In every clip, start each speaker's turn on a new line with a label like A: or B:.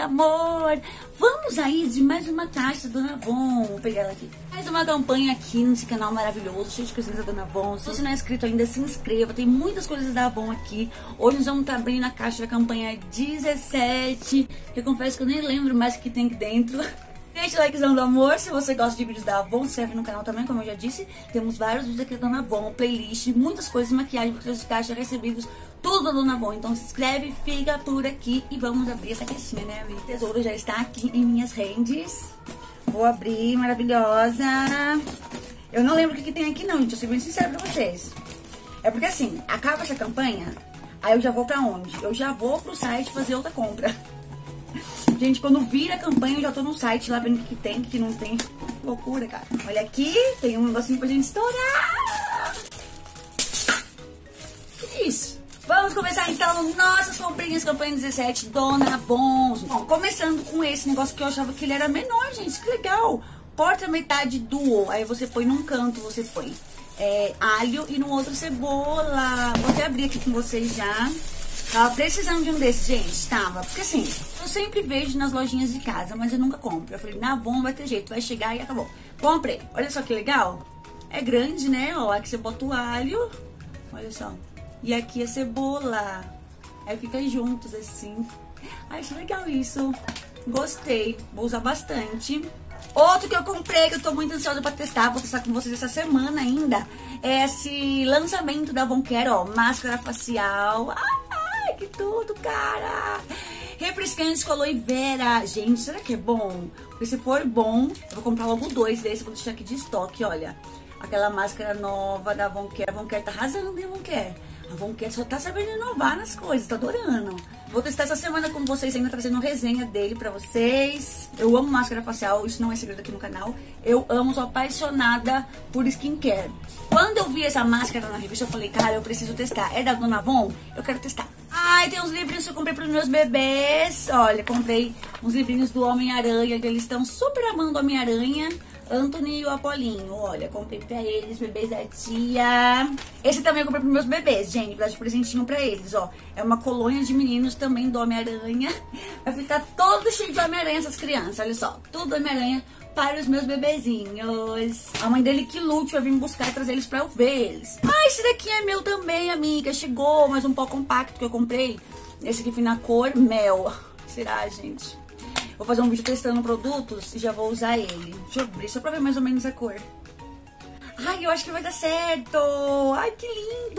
A: amor. Vamos aí de mais uma caixa da Dona Avon. Vou pegar ela aqui. Mais uma campanha aqui nesse canal maravilhoso, cheio de coisinhas da Dona Avon. Se você não é inscrito ainda, se inscreva. Tem muitas coisas da Avon aqui. Hoje nós vamos estar abrindo a caixa da campanha 17. Que eu confesso que eu nem lembro mais o que tem aqui dentro. Deixa o likezão do amor, se você gosta de vídeos da Avon, se inscreve no canal também, como eu já disse. Temos vários vídeos aqui da Dona Avon, playlist, muitas coisas, maquiagem, boletos de caixa, recebidos, tudo da Dona Avon. Então se inscreve, fica por aqui e vamos abrir essa caixinha, né? O tesouro já está aqui em minhas hands. Vou abrir, maravilhosa. Eu não lembro o que tem aqui não, gente, eu sou bem sincera pra vocês. É porque assim, acaba essa campanha, aí eu já vou pra onde? Eu já vou pro site fazer outra compra. Gente, quando vira a campanha, eu já tô no site lá vendo o que tem, o que não tem. Loucura, cara. Olha aqui, tem um negocinho pra gente estourar. Que isso? Vamos começar então nossas comprinhas, campanha 17, Dona Avon. Bom, começando com esse negócio que eu achava que ele era menor, gente. Que legal. Porta metade duo. Aí você põe num canto, você põe alho e no outro cebola. Vou até abrir aqui com vocês já. Tava precisando de um desses, gente, tava. Porque assim, eu sempre vejo nas lojinhas de casa, mas eu nunca compro. Eu falei, na Avon vai ter jeito, vai chegar e acabou. Comprei. Olha só que legal. É grande, né? Ó, aqui você bota o alho. Olha só. E aqui a cebola. Aí fica juntos, assim. Ai, acho legal isso. Gostei. Vou usar bastante. Outro que eu comprei, que eu tô muito ansiosa pra testar, vou testar com vocês essa semana ainda, é esse lançamento da Avon Care, ó, máscara facial. Ai, que tudo, cara! Refrescante com aloe vera. Gente, será que é bom? Porque se for bom, eu vou comprar logo 2 desses, vou deixar aqui de estoque, olha. Aquela máscara nova da Avon Care. A Avon Care tá arrasando, hein, Avon Care? A Avon Care só tá sabendo inovar nas coisas, tá adorando. Vou testar essa semana com vocês, ainda trazendo resenha dele pra vocês. Eu amo máscara facial, isso não é segredo aqui no canal. Eu amo, sou apaixonada por skincare. Quando eu vi essa máscara na revista, eu falei, cara, eu preciso testar. É da Dona Avon? Eu quero testar. Ai, tem uns livrinhos que eu comprei pros meus bebês. Olha, comprei uns livrinhos do Homem-Aranha, que eles estão super amando o Homem-Aranha. Anthony e o Apolinho, olha, comprei pra eles, bebês da tia. Esse também eu comprei pros meus bebês, gente, pra dar de presentinho pra eles, ó. É uma colônia de meninos também do Homem-Aranha. Vai ficar todo cheio de Homem-Aranha essas crianças, olha só. Tudo Homem-Aranha para os meus bebezinhos. A mãe dele que lute vai vir me buscar e trazer eles pra eu ver eles. Ah, esse daqui é meu também, amiga. Chegou, mais um pó compacto que eu comprei. Esse aqui foi na cor mel. Será, gente? Vou fazer um vídeo testando produtos e já vou usar ele. Deixa eu abrir, só pra ver mais ou menos a cor. Ai, eu acho que vai dar certo. Ai, que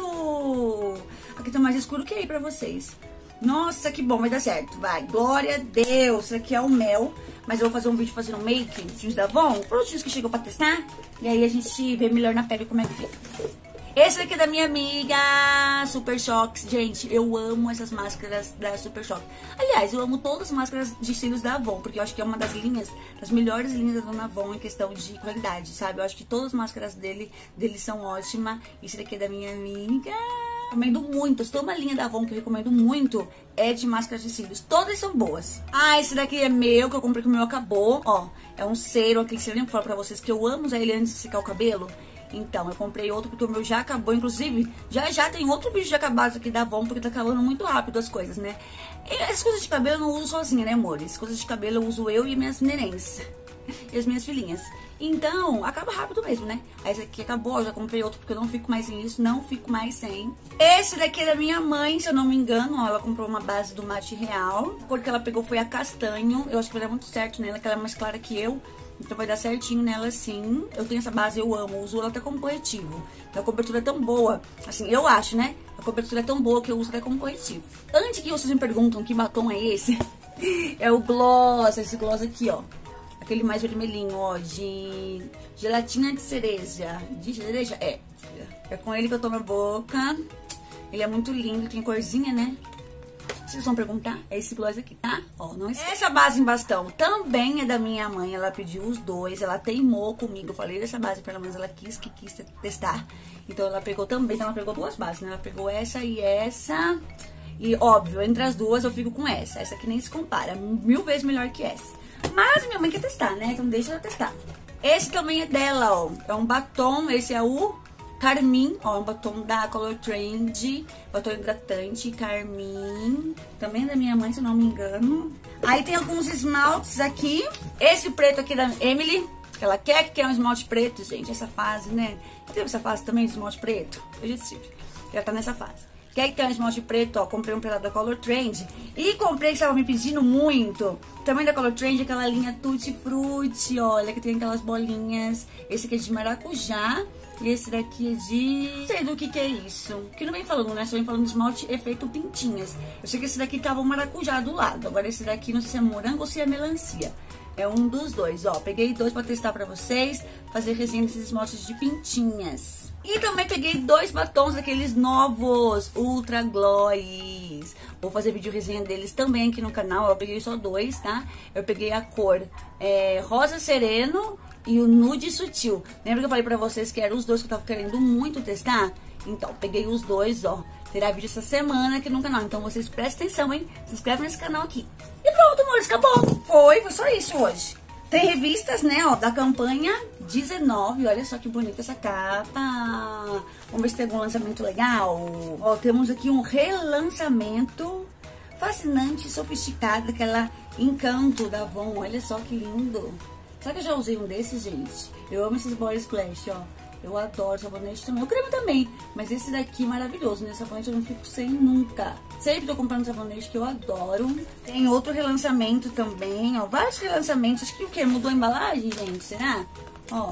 A: lindo. Aqui tá mais escuro que aí pra vocês. Nossa, que bom, vai dar certo. Vai, glória a Deus. Esse aqui é o mel. Mas eu vou fazer um vídeo fazendo make, produtinhos da Avon, produtinhos que chegou pra testar. E aí a gente vê melhor na pele como é que fica. Esse daqui é da minha amiga Super Chox. Gente, eu amo essas máscaras da Super Chox. Aliás, eu amo todas as máscaras de cílios da Avon, porque eu acho que é uma das linhas, das melhores linhas da Dona Avon em questão de qualidade, sabe? Eu acho que todas as máscaras dele são ótimas. Esse daqui é da minha amiga. Recomendo muito. Se tem uma linha da Avon que eu recomendo muito, é de máscaras de cílios. Todas são boas. Ah, esse daqui é meu, que eu comprei que o meu acabou. Ó, é um cero, aquele cero, lembra que eu falo pra vocês que eu amo usar ele antes de secar o cabelo? Então, eu comprei outro porque o meu já acabou. Inclusive, já tem outro vídeo de acabados aqui da Avon, porque tá acabando muito rápido as coisas, né? E as coisas de cabelo eu não uso sozinha, né, amores? As coisas de cabelo eu uso eu e minhas nenéns. E as minhas filhinhas. Então, acaba rápido mesmo, né? Aí esse aqui acabou, eu já comprei outro porque eu não fico mais sem isso, não fico mais sem. Esse daqui é da minha mãe, se eu não me engano, ó, ela comprou uma base do Mate Real. A cor que ela pegou foi a castanho, eu acho que vai dar muito certo nela, que ela é mais clara que eu. Então vai dar certinho nela, sim. Eu tenho essa base, eu amo, uso ela até como corretivo. A cobertura é tão boa, assim, eu acho, né? A cobertura é tão boa que eu uso até como corretivo. Antes que vocês me perguntam que batom é esse, é o gloss, esse gloss aqui, ó. Aquele mais vermelhinho, ó, de gelatina de cereja. De cereja? É. É com ele que eu tomo a boca. Ele é muito lindo, tem corzinha, né? Vocês vão perguntar? É esse gloss aqui, tá? Ó, não esquece. Essa base em bastão também é da minha mãe. Ela pediu os dois. Ela teimou comigo. Eu falei dessa base pra ela, mas ela quis testar. Então ela pegou também. Então ela pegou 2 bases, né? Ela pegou essa e essa. E óbvio, entre as duas eu fico com essa. Essa aqui nem se compara. 1000 vezes melhor que essa. Mas minha mãe quer testar, né? Então deixa ela testar. Esse também é dela, ó. É um batom. Esse é o Carmim, ó, um batom da Color Trend, batom hidratante, Carmim, também da minha mãe, se eu não me engano. Aí tem alguns esmaltes aqui, esse preto aqui da Emily, que ela quer que é um esmalte preto, gente, essa fase, né? Teve essa fase também de esmalte preto? Eu já tive, ela tá nessa fase. Quer que tem um esmalte preto, ó, comprei um pra ela da Color Trend. E comprei, que estava me pedindo muito, também da Color Trend, aquela linha Tutti Frutti, olha, que tem aquelas bolinhas. Esse aqui é de maracujá. E esse daqui é de... não sei do que é isso. Que não vem falando, né? Só vem falando de esmalte efeito pintinhas. Eu sei que esse daqui tava um maracujá do lado. Agora esse daqui não sei se é morango ou se é melancia. É um dos dois, ó. Peguei dois pra testar pra vocês. Fazer resenha desses esmaltes de pintinhas. E também peguei dois batons daqueles novos Ultra Gloss. Vou fazer vídeo resenha deles também aqui no canal. Eu peguei só dois, tá? Eu peguei a cor rosa sereno e o nude sutil. Lembra que eu falei pra vocês que eram os dois que eu tava querendo muito testar? Então, peguei os dois, ó. Terá vídeo essa semana aqui no canal. Então, vocês prestem atenção, hein? Se inscreve nesse canal aqui. E pronto, amores, acabou. Foi só isso hoje. Tem revistas, né, ó, da campanha 19. Olha só que bonita essa capa. Vamos ver se tem algum lançamento legal. Ó, temos aqui um relançamento fascinante, sofisticado, aquela Encanto da Avon. Olha só que lindo. Será que eu já usei um desses, gente? Eu amo esses body splash, ó. Eu adoro sabonete também. O creme também. Mas esse daqui é maravilhoso, né? Sabonete eu não fico sem nunca. Sempre tô comprando sabonete que eu adoro. Tem outro relançamento também, ó. Vários relançamentos. Acho que o quê? Mudou a embalagem, gente? Será? Ó.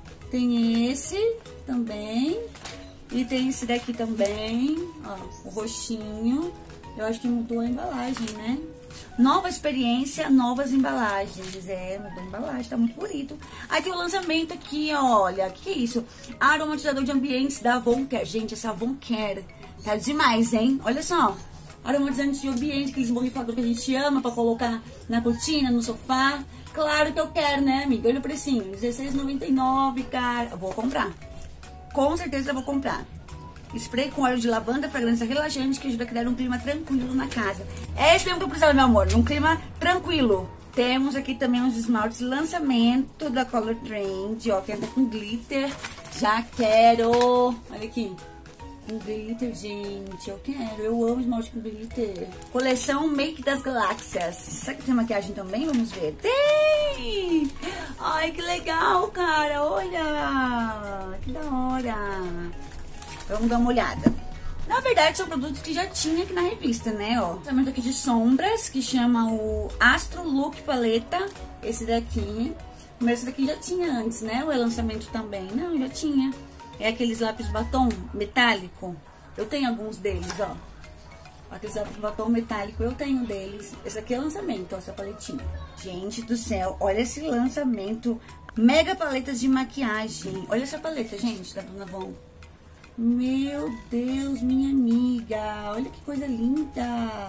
A: Tem esse também. E tem esse daqui também. Ó. O roxinho. Eu acho que mudou a embalagem, né? Nova experiência, novas embalagens. Mudou a embalagem, tá muito bonito. Aí tem o lançamento aqui, olha. O que é isso? Aromatizador de ambientes da Avon Care. Gente, essa Avon Care tá demais, hein? Olha só. Aromatizante de ambiente, aqueles borrifadores que a gente ama pra colocar na cortina, no sofá. Claro que eu quero, né, amiga? Olha o precinho. R$16,99, cara. Eu vou comprar. Com certeza eu vou comprar. Spray com óleo de lavanda, fragrância relaxante que ajuda a criar um clima tranquilo na casa. É esse mesmo que eu precisava, meu amor, um clima tranquilo. Temos aqui também uns esmaltes lançamento da Color Trend, ó, que anda com glitter. Já quero. Olha aqui. Com glitter, gente, eu quero. Eu amo esmalte com glitter. Coleção Make das Galáxias. Será que tem maquiagem também? Vamos ver. Tem! Ai, que legal, cara. Olha! Que da hora. Vamos dar uma olhada. Na verdade, são produtos que já tinha aqui na revista, né, ó. Lançamento aqui de sombras, que chama o Astro Look Paleta. Esse daqui. Mas esse daqui já tinha antes, né? O relançamento também. Não, já tinha. É aqueles lápis batom metálico. Eu tenho alguns deles, ó. Aqueles lápis batom metálico, eu tenho deles. Esse aqui é lançamento, ó, essa paletinha. Gente do céu, olha esse lançamento. Mega paletas de maquiagem. Olha essa paleta, gente, da Dona Avon. Meu Deus, minha amiga. Olha que coisa linda.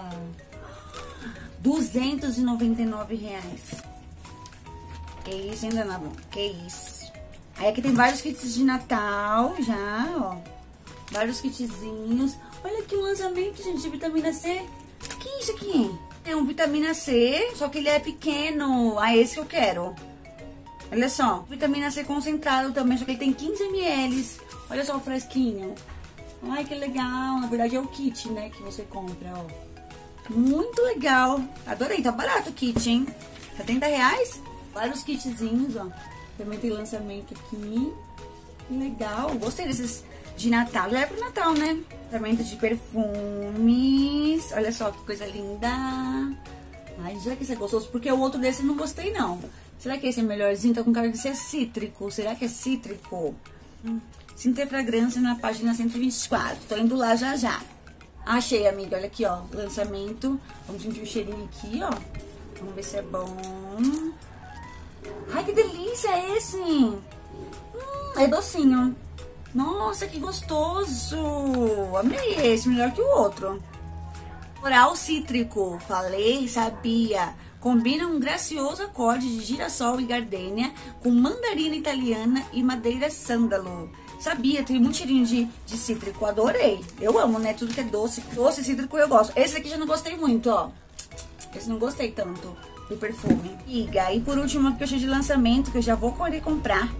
A: R$299. Que isso, hein, Dona Avon? Que isso. Aí aqui tem vários kits de Natal já, ó. Vários kitzinhos. Olha aqui o lançamento, gente, de vitamina C. Que isso aqui? É um vitamina C, só que ele é pequeno. Ah, esse que eu quero. Olha só, vitamina C concentrado também, só que ele tem 15 ml. Olha só o fresquinho. Ai, que legal. Na verdade é o kit, né, que você compra, ó. Muito legal. Adorei, tá barato o kit, hein? R$70. Vários kitzinhos, ó. Também tem lançamento aqui. Que legal. Gostei desses de Natal. Já é pro Natal, né? Lançamento de perfumes. Olha só que coisa linda. Ai, será que esse é gostoso? Porque o outro desse eu não gostei, não. Será que esse é melhorzinho? Tá com cara de ser cítrico. Será que é cítrico? Sinta a fragrância na página 124. Tô indo lá já já. Achei, amiga. Olha aqui, ó. Lançamento. Vamos sentir o cheirinho aqui, ó. Vamos ver se é bom. Ai, que delícia é esse! É docinho. Nossa, que gostoso! Amei esse, melhor que o outro. Floral cítrico. Falei, sabia. Combina um gracioso acorde de girassol e gardênia com mandarina italiana e madeira sândalo. Sabia, tem muito cheirinho de cítrico. Adorei. Eu amo, né? Tudo que é doce. Doce, cítrico eu gosto. Esse aqui já não gostei muito, ó. Esse não gostei tanto. Do perfume. E por último, que eu achei de lançamento, que eu já vou querer comprar.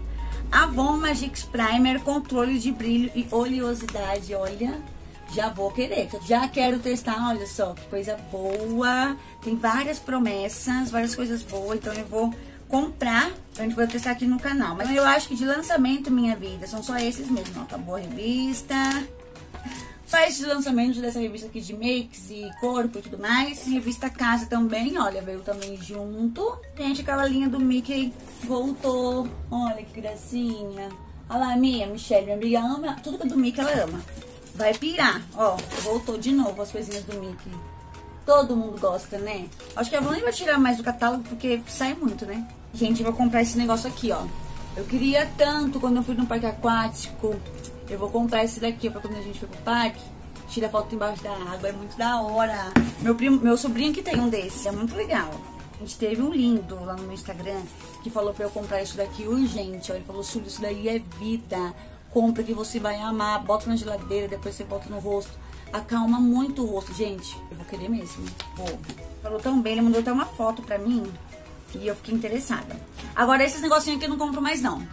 A: Avon Magix Primer, controle de brilho e oleosidade, olha, já vou querer, já quero testar, olha só, que coisa boa, tem várias promessas, várias coisas boas, então eu vou comprar pra gente poder testar aqui no canal. Mas eu acho que de lançamento, minha vida, são só esses mesmo, ó, acabou a revista, só esses lançamentos dessa revista aqui de makes e corpo e tudo mais. Revista Casa também, olha, veio também junto. Gente, aquela linha do Mickey voltou. Olha que gracinha. Olha lá, Michelle, minha amiga ama. Tudo que é do Mickey ela ama. Vai pirar, ó. Voltou de novo as coisinhas do Mickey. Todo mundo gosta, né? Acho que a Avon nem vai tirar mais do catálogo porque sai muito, né? Gente, eu vou comprar esse negócio aqui, ó. Eu queria tanto quando eu fui no parque aquático. Eu vou comprar esse daqui pra quando a gente for pro parque, tira foto embaixo da água, é muito da hora. Meu sobrinho que tem um desse, é muito legal. A gente teve um lindo lá no meu Instagram que falou pra eu comprar isso daqui urgente. Ó, ele falou, Sul, isso daí é vida. Compra que você vai amar, bota na geladeira, depois você bota no rosto. Acalma muito o rosto, gente. Eu vou querer mesmo, vou. Falou tão bem, ele mandou até uma foto pra mim e eu fiquei interessada. Agora esses negocinhos aqui eu não compro mais não,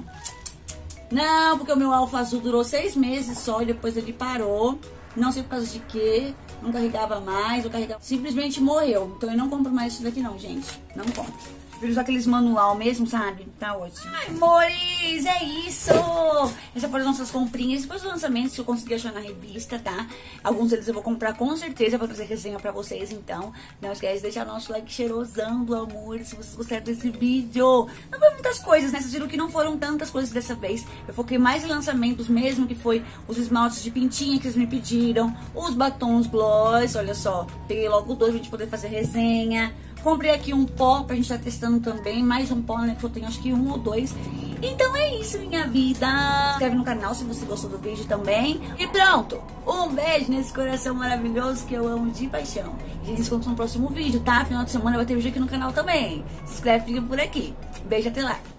A: Não, porque o meu Alfa Azul durou 6 meses só e depois ele parou. Não sei por causa de quê. Não carregava mais, simplesmente morreu. Então eu não compro mais isso daqui não, gente. Não compro. Prefiro usar aqueles manual mesmo, sabe? Tá ótimo. Ai, amores, é isso! Essas foram as nossas comprinhas. Depois dos lançamentos que eu consegui achar na revista, tá? Alguns deles eu vou comprar com certeza pra trazer resenha pra vocês. Então, não esquece de deixar nosso like cheirosão do amor se vocês gostaram desse vídeo. Não foi muitas coisas, né? Vocês viram que não foram tantas coisas dessa vez. Eu foquei mais em lançamentos mesmo, que foi os esmaltes de pintinha que vocês me pediram, os batons gloss, olha só. Peguei logo 2 pra gente poder fazer resenha. Comprei aqui um pó pra gente estar testando também. Mais um pó, né? Que eu tenho acho que 1 ou 2. Então é isso, minha vida. Se inscreve no canal se você gostou do vídeo também. E pronto. Um beijo nesse coração maravilhoso que eu amo de paixão. A gente se encontra no próximo vídeo, tá? Final de semana vai ter vídeo aqui no canal também. Se inscreve, fica por aqui. Beijo, até lá.